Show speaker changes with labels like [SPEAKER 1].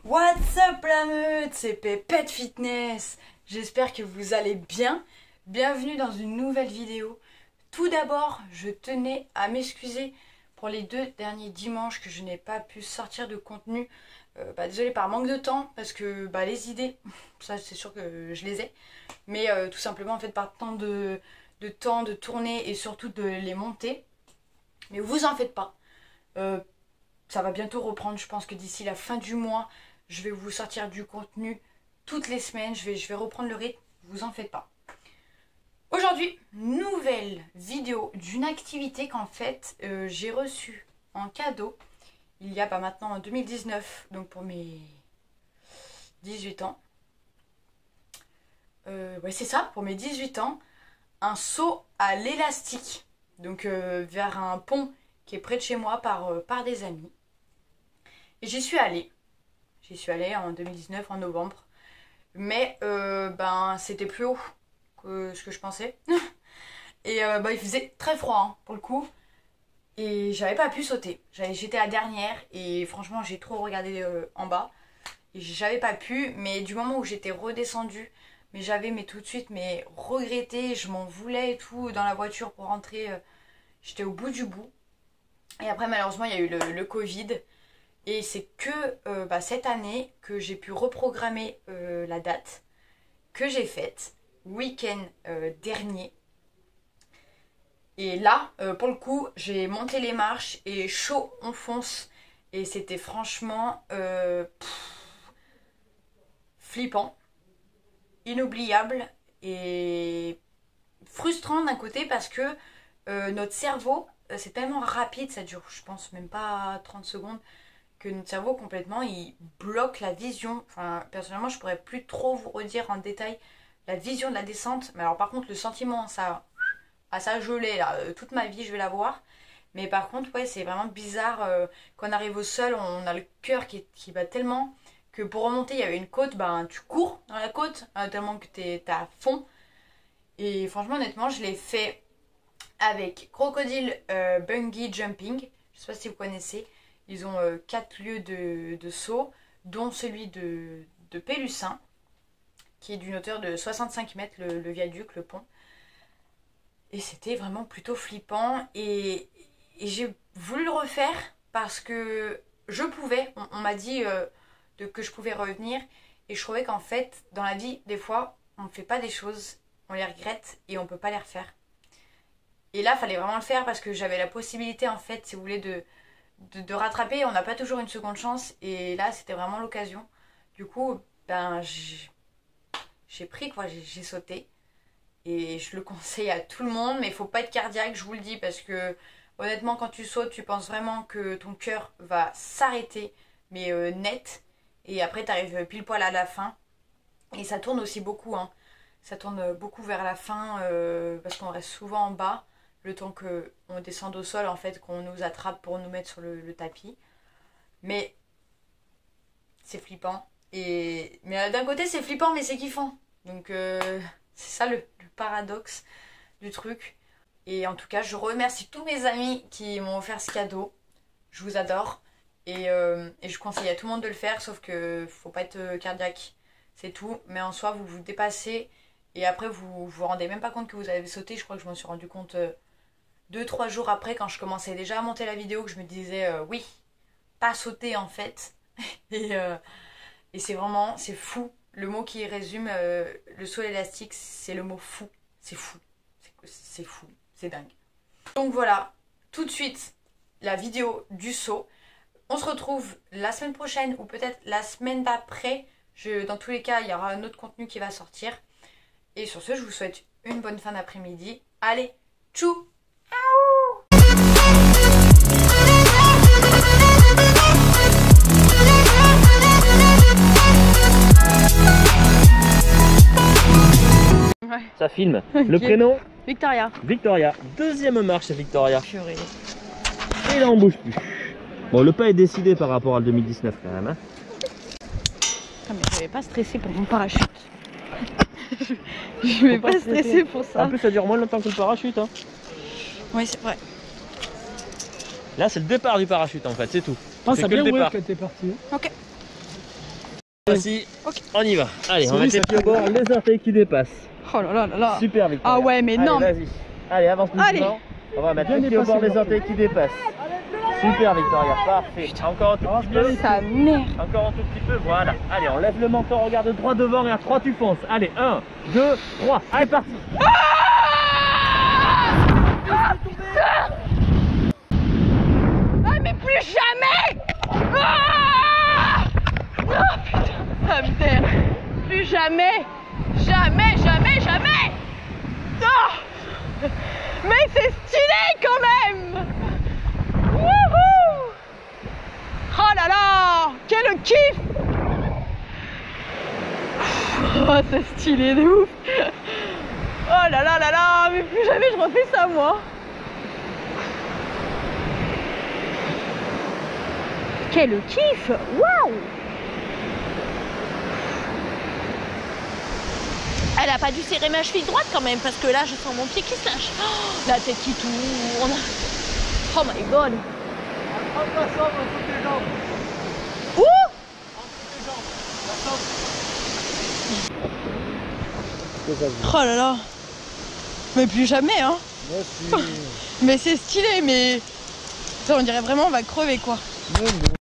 [SPEAKER 1] What's up la meute, c'est Pépette Fitness. J'espère que vous allez bien. Bienvenue dans une nouvelle vidéo. Tout d'abord, je tenais à m'excuser pour les 2 derniers dimanches que je n'ai pas pu sortir de contenu. Désolé par manque de temps, parce que les idées, ça c'est sûr que je les ai. Mais tout simplement en fait par temps de temps de tourner et surtout de les monter. Mais vous en faites pas. Ça va bientôt reprendre, je pense que d'ici la fin du mois, je vais vous sortir du contenu toutes les semaines. Je vais reprendre le rythme, vous en faites pas. Aujourd'hui, nouvelle vidéo d'une activité qu'en fait j'ai reçue en cadeau il y a maintenant en 2019, donc pour mes 18 ans. Ouais, c'est ça, pour mes 18 ans, un saut à l'élastique, donc vers un pont qui est près de chez moi par des amis. Et j'y suis allée en 2019, en novembre. Mais c'était plus haut que ce que je pensais. Et il faisait très froid hein, pour le coup. Et j'avais pas pu sauter. J'étais la dernière et franchement j'ai trop regardé en bas. Et j'avais pas pu, mais du moment où j'étais redescendue, mais j'avais tout de suite regretté, je m'en voulais et tout dans la voiture pour rentrer. J'étais au bout du bout. Et après malheureusement il y a eu le Covid. Et c'est que cette année que j'ai pu reprogrammer la date que j'ai faite, week-end dernier. Et là, pour le coup, j'ai monté les marches et chaud, on fonce. Et c'était franchement flippant, inoubliable et frustrant d'un côté parce que notre cerveau, c'est tellement rapide, ça dure je pense même pas 30 secondes, que notre cerveau complètement il bloque la vision. Enfin, personnellement je pourrais plus trop vous redire en détail la vision de la descente, mais alors par contre le sentiment ça je l'ai là, toute ma vie je vais l'avoir. Mais par contre ouais c'est vraiment bizarre, quand on arrive au sol on a le cœur qui bat tellement que pour remonter il y avait une côte, tu cours dans la côte tellement que t'es à fond. Et franchement honnêtement je l'ai fait avec Crocodile Bungee Jumping, je sais pas si vous connaissez. Ils ont 4 lieux de saut, dont celui de Pélussin, qui est d'une hauteur de 65 mètres, le viaduc, le pont. Et c'était vraiment plutôt flippant. Et j'ai voulu le refaire parce que je pouvais. On m'a dit que je pouvais revenir. Et je trouvais qu'en fait, dans la vie, des fois, on ne fait pas des choses, on les regrette et on ne peut pas les refaire. Et là, il fallait vraiment le faire parce que j'avais la possibilité, en fait, si vous voulez, de rattraper. On n'a pas toujours une seconde chance et là c'était vraiment l'occasion. Du coup j'ai pris quoi, j'ai sauté et je le conseille à tout le monde, mais il faut pas être cardiaque, je vous le dis, parce que honnêtement quand tu sautes tu penses vraiment que ton cœur va s'arrêter mais net, et après tu arrives pile poil à la fin et ça tourne aussi beaucoup hein. Ça tourne beaucoup vers la fin parce qu'on reste souvent en bas le temps qu'on descende au sol, en fait, qu'on nous attrape pour nous mettre sur le tapis. Mais c'est flippant. Mais d'un côté, c'est flippant, mais c'est kiffant. Donc, c'est ça le paradoxe du truc. Et en tout cas, je remercie tous mes amis qui m'ont offert ce cadeau. Je vous adore. Et je conseille à tout le monde de le faire, sauf que faut pas être cardiaque. C'est tout. Mais en soi, vous vous dépassez. Et après, vous vous rendez même pas compte que vous avez sauté. Je crois que je m'en suis rendu compte 2-3 jours après, quand je commençais déjà à monter la vidéo, que je me disais oui, pas sauter en fait. et c'est vraiment, c'est fou. Le mot qui résume le saut élastique, c'est le mot fou. C'est fou. C'est fou. C'est dingue. Donc voilà, tout de suite, la vidéo du saut. On se retrouve la semaine prochaine ou peut-être la semaine d'après. Dans tous les cas, il y aura un autre contenu qui va sortir. Et sur ce, je vous souhaite une bonne fin d'après-midi. Allez, tchou!
[SPEAKER 2] Ouais. Ça filme. Okay. Le prénom
[SPEAKER 1] Victoria.
[SPEAKER 2] Victoria. Deuxième marche à Victoria.
[SPEAKER 1] Purée.
[SPEAKER 2] Et là on bouge plus. Bon, le pas est décidé par rapport à 2019 quand même. Hein.
[SPEAKER 1] Ah, mais je vais pas stresser pour mon parachute. Je vais pas stresser pour ça.
[SPEAKER 2] En plus ça dure moins longtemps que le parachute. Hein.
[SPEAKER 1] Oui c'est vrai.
[SPEAKER 2] Là c'est le départ du parachute en fait, c'est tout.
[SPEAKER 3] Ah, ça a bien
[SPEAKER 2] roulé
[SPEAKER 3] quand t'es parti.
[SPEAKER 1] Ok.
[SPEAKER 2] Voici,
[SPEAKER 1] Ok.
[SPEAKER 2] on y va. Allez, on va mettre les pieds au bord, les orteils qui dépassent.
[SPEAKER 1] Oh là là là là.
[SPEAKER 2] Super Victoria.
[SPEAKER 1] Ah ouais, mais
[SPEAKER 2] allez,
[SPEAKER 1] non.
[SPEAKER 2] Vas-y. Allez, avance
[SPEAKER 1] Allez.
[SPEAKER 2] doucement. On va mettre les pieds au bord, les orteils qui dépassent. Super Victoria, parfait. Encore un tout petit peu.
[SPEAKER 1] Ça merde.
[SPEAKER 2] Encore un tout petit peu, voilà. Allez, on lève le menton, regarde droit devant et à 3 tu fonces. Allez, 1, 2, 3. Allez, parti.
[SPEAKER 1] Ah mais plus jamais. Ah oh putain, ça me terre. Plus jamais. Jamais, jamais, jamais. Oh mais c'est stylé quand même. Wouhou. Oh là là, quel kiff. Oh c'est stylé de ouf. Oh là là là là, mais plus jamais je refais ça moi. Quel kiff. Waouh.
[SPEAKER 3] Elle a pas dû serrer ma cheville droite quand même, parce que là je sens mon pied qui se lâche. Oh, la tête qui tourne. Oh my god.
[SPEAKER 1] Ouh. Oh là là. Mais plus jamais hein. Mais c'est stylé mais... On dirait vraiment on va crever quoi.